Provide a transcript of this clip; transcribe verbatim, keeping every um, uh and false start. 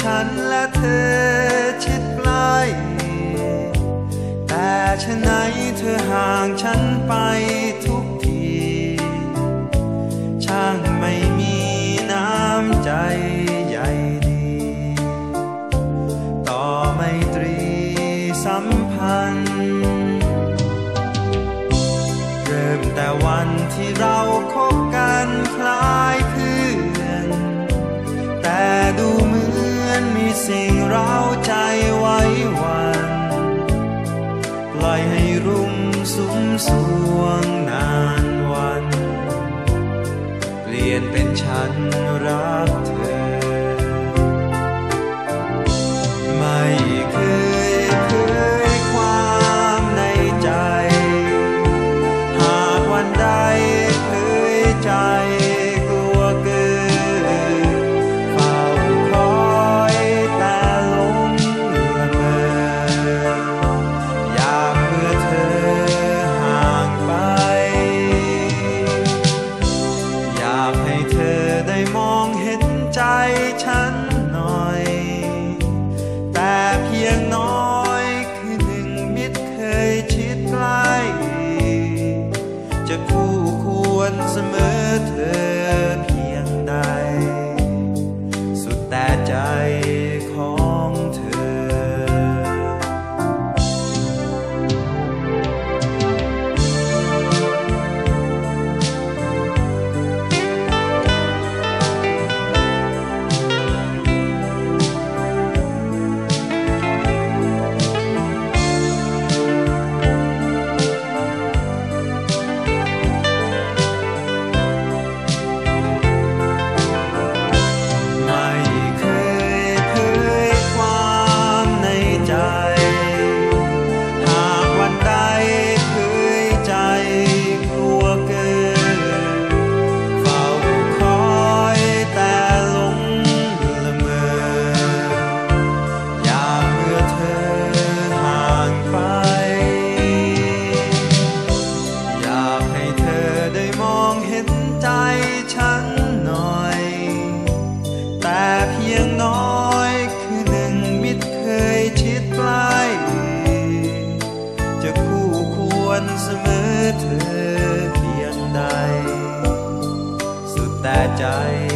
ฉันและเธอชิดใกล้แต่ฉะไหนเธอห่างฉันไปทุกทีช่างไม่มีน้ำใจใหญ่ดีต่อไมตรีสัมพันธ์เริ่มแต่วันที่เราคบกันคล้ายเพื่อนแต่ดูเหมือนมีสิ่งเร้าใจไว้วันปล่อยให้รุ่งสุมสวงนานวันเปลี่ยนเป็นฉันรักเธอไม่เคยเผยความในใจหากวันใดเผยใจกลัวเกินเฝ้าคอยแต่ลงละเมอยากเมื่อเธอห่างไปอยากให้เธอได้มองเห็นใจฉันหน่อยแต่เพียงน้อยคือหนึ่งมิตรเคยชิดใกล้จะคู่ควรเสมอเธอเพียงใดสุดแต่ใจของเธอเสมอเธอเพียงใดสุดแต่ใจ